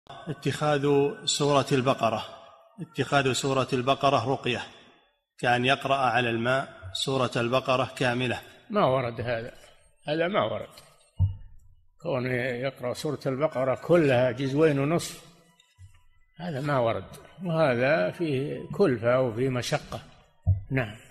اتخاذ سورة البقرة رقية، كأن يقرأ على الماء سورة البقرة كاملة. ما ورد هذا ما ورد، كون يقرأ سورة البقرة كلها جزئين ونصف، هذا ما ورد، وهذا فيه كلفة وفيه مشقة. نعم.